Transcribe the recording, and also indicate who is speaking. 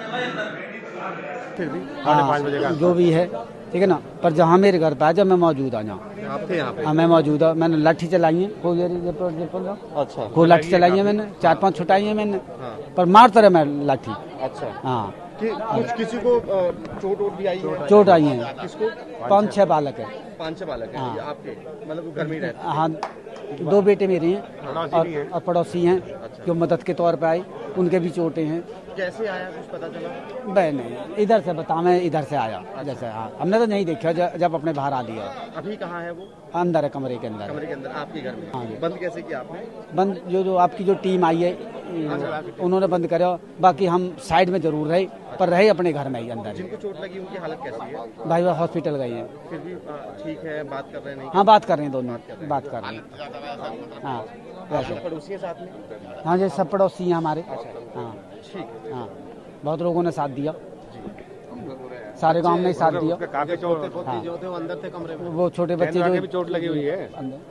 Speaker 1: फिर भी 5:30 बजे का
Speaker 2: जो भी है, ठीक है ना। पर जहाँ मेरे घर पे आ, जब मैं मौजूद आ जाऊँ,
Speaker 1: आप थे यहाँ पे?
Speaker 2: हाँ मैं मौजूद हूँ। मैंने लाठी चलाई है,
Speaker 1: अच्छा,
Speaker 2: को लाठी चलाई है मैंने, 4-5 छुटाई है मैंने,
Speaker 1: हाँ।
Speaker 2: पर मारता रहा मैं लाठी।
Speaker 1: अच्छा,
Speaker 2: हाँ,
Speaker 1: कुछ किसी को चोट वोट भी आई है?
Speaker 2: चोट आई है,
Speaker 1: किसको?
Speaker 2: 5-6 बालक है।
Speaker 1: 5-6 बालक हैं।
Speaker 2: हाँ।
Speaker 1: ये आपके मतलब घर में ही रहते हैं?
Speaker 2: हाँ, 2 बेटे मेरे हैं
Speaker 1: पड़ोसी भी हैं?
Speaker 2: और पड़ोसी हैं जो मदद के तौर पे आए, उनके भी चोटें हैं।
Speaker 1: कैसे आया कुछ पता चला?
Speaker 2: मैं नहीं, इधर से बता, मैं इधर से आया। जैसे हाँ, हमने तो नहीं देखा जब अपने बाहर आ लिया।
Speaker 1: अभी कहाँ है वो?
Speaker 2: अंदर है, कमरे के अंदर।
Speaker 1: कमरे के अंदर आपके घर में?
Speaker 2: हाँ जी।
Speaker 1: बंद कैसे किया आपने?
Speaker 2: बंद जो आपकी जो टीम आई है, उन्होंने बंद करा। बाकी हम साइड में जरूर रहे, पर रहे अपने घर में ही अंदर।
Speaker 1: जिनको चोट लगी उनकी हालत कैसी है?
Speaker 2: भाई वो हॉस्पिटल गए हैं।
Speaker 1: फिर भी ठीक है, बात कर रहे हैं? नहीं,
Speaker 2: हाँ बात कर रहे हैं, दोनों बात कर रहे हैं। हाँ वैसे
Speaker 1: पड़ोसी है साथ में?
Speaker 2: हाँ जी, सब पड़ोसी हैं हमारे।
Speaker 1: अच्छा,
Speaker 2: हाँ
Speaker 1: ठीक है।
Speaker 2: हाँ, बहुत लोगों ने साथ दिया, सारे गांव ने साथ दिया।
Speaker 1: काफी चोट
Speaker 2: हाँ।
Speaker 1: जो थे वो अंदर थे कमरे में?
Speaker 2: वो छोटे बच्चे जो
Speaker 1: भी चोट लगी हुई है
Speaker 2: अंदर।